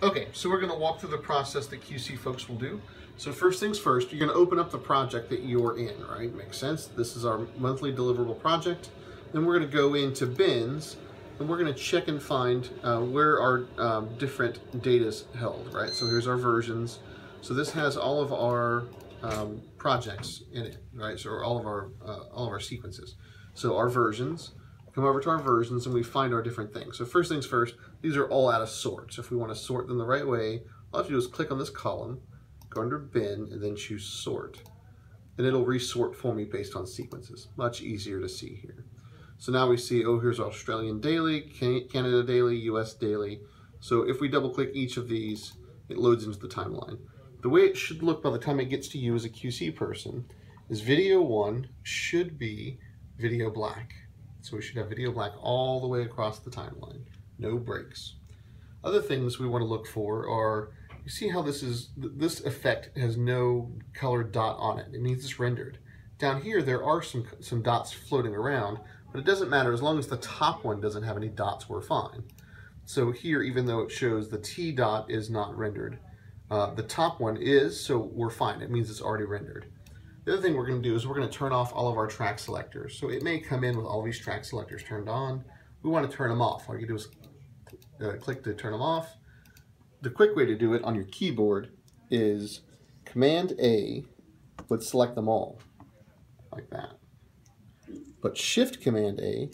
Okay, so we're gonna walk through the process that QC folks will do. So first things first, you're gonna open up the project that you're in, right? Makes sense. This is our monthly deliverable project. Then we're gonna go into bins and we're gonna check and find where our different data is held, right? So here's our versions. So this has all of our projects in it, right? So all of our sequences. So our versions, come over to our versions and we find our different things. So first things first, these are all out of sort. So if we want to sort them the right way, all I have to do is click on this column, go under bin, and then choose sort. And it'll resort for me based on sequences. Much easier to see here. So now we see, oh, here's Australian daily, Canada daily, US daily. So if we double click each of these, it loads into the timeline. The way it should look by the time it gets to you as a QC person is video 1 should be video black. So we should have video black all the way across the timeline, no breaks. Other things we want to look for are, you see how this effect has no colored dot on it. It means it's rendered. Down here there are some dots floating around, but it doesn't matter as long as the top one doesn't have any dots, we're fine. So here, even though it shows the T dot is not rendered, the top one is, so we're fine. It means it's already rendered. The other thing we're going to do is we're going to turn off all of our track selectors. So it may come in with all these track selectors turned on. We want to turn them off. All you do is click to turn them off. The quick way to do it on your keyboard is Command A would select them all, like that. But Shift Command A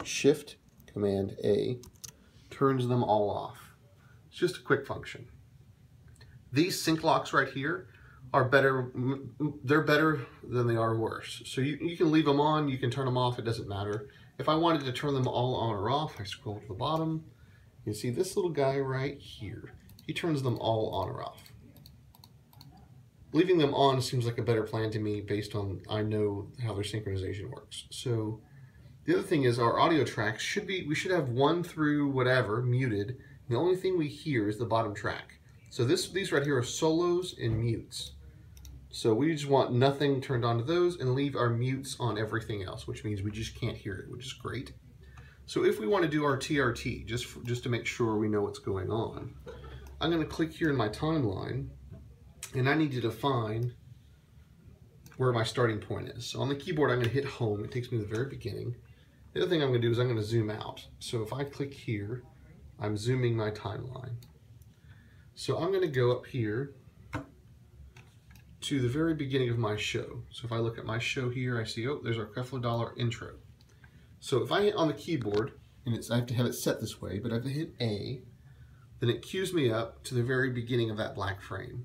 turns them all off. It's just a quick function. These sync locks right here are better, they're better than they are worse. So you can leave them on, you can turn them off, it doesn't matter. If I wanted to turn them all on or off, I scroll to the bottom, you see this little guy right here. He turns them all on or off. Leaving them on seems like a better plan to me based on I know how their synchronization works. So the other thing is our audio tracks we should have 1 through whatever muted. The only thing we hear is the bottom track. So these right here are solos and mutes. So we just want nothing turned on to those and leave our mutes on everything else, which means we just can't hear it, which is great. So if we want to do our TRT, just to make sure we know what's going on, I'm going to click here in my timeline, and I need to define where my starting point is. So on the keyboard, I'm going to hit home. It takes me to the very beginning. The other thing I'm going to do is I'm going to zoom out. So if I click here, I'm zooming my timeline. So I'm going to go up here to the very beginning of my show. So if I look at my show here, I see, oh, there's our Creflo Dollar intro. So if I hit on the keyboard, and I have to have it set this way, but if I hit A, then it cues me up to the very beginning of that black frame.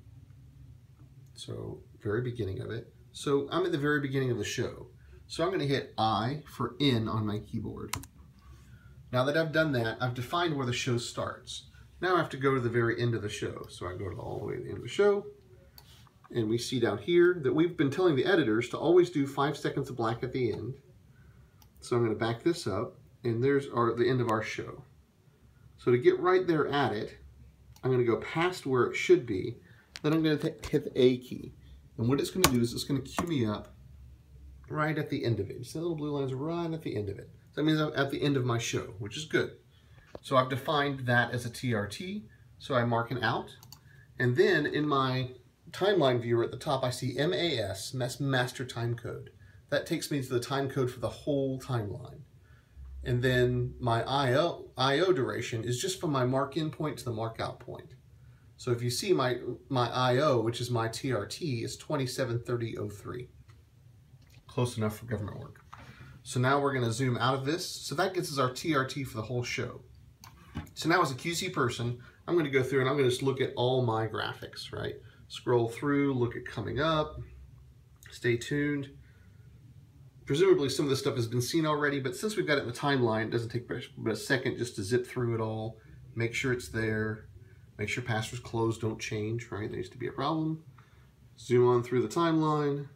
So very beginning of it. So I'm at the very beginning of the show. So I'm going to hit I for in on my keyboard. Now that I've done that, I've defined where the show starts. Now I have to go to the very end of the show. So I go all the way to the end of the show. And we see down here that we've been telling the editors to always do 5 seconds of black at the end. So I'm going to back this up, and there's the end of our show. So to get right there at it, I'm going to go past where it should be. Then I'm going to hit the A key. And what it's going to do is it's going to cue me up right at the end of it. You see the little blue lines right at the end of it. So that means I'm at the end of my show, which is good. So I've defined that as a TRT. So I mark an out. And then in my timeline viewer at the top, I see MAS, and that's master time code. That takes me to the time code for the whole timeline. And then my IO duration is just from my mark in point to the mark out point. So if you see my IO, which is my TRT, is 2730.03. Close enough for government work. So now we're going to zoom out of this. So that gets us our TRT for the whole show. So now as a QC person, I'm going to go through and I'm going to just look at all my graphics, right? Scroll through, look at coming up, stay tuned. Presumably some of this stuff has been seen already, but since we've got it in the timeline, it doesn't take but a second just to zip through it all, make sure it's there, make sure passwords closed don't change, right? There used to be a problem. Zoom on through the timeline,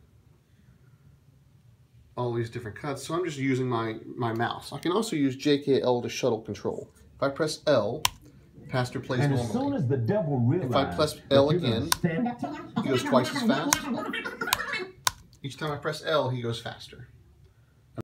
all these different cuts. So I'm just using my mouse. I can also use JKL to shuttle control. If I press L, Pastor plays normally. As soon as the devil realized, if I press L again, he goes twice as fast. Each time I press L, he goes faster.